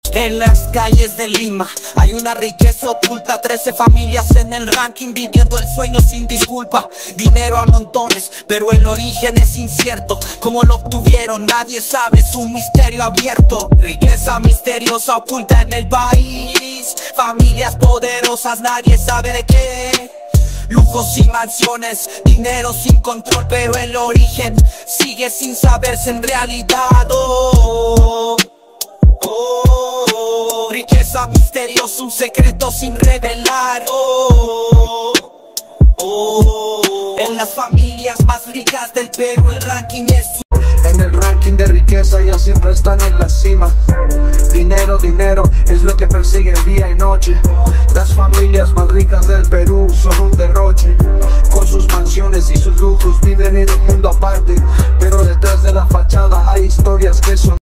En las calles de Lima hay una riqueza oculta, 13 familias en el ranking viviendo el sueño sin disculpa. Dinero a montones, pero el origen es incierto. Cómo lo obtuvieron nadie sabe, es un misterio abierto. Riqueza misteriosa oculta en el país, familias poderosas, nadie sabe de qué. Lujos y mansiones, dinero sin control, pero el origen sigue sin saberse en realidad. Riqueza misteriosa, un secreto sin revelar. En las familias más ricas del Perú el ranking es en el ranking de riqueza ya siempre están en la cima. Dinero, dinero es lo que persiguen día y noche. Las familias más ricas del Perú son un derroche. Con sus mansiones y sus lujos viven en un mundo aparte, pero detrás de la fachada hay historias que son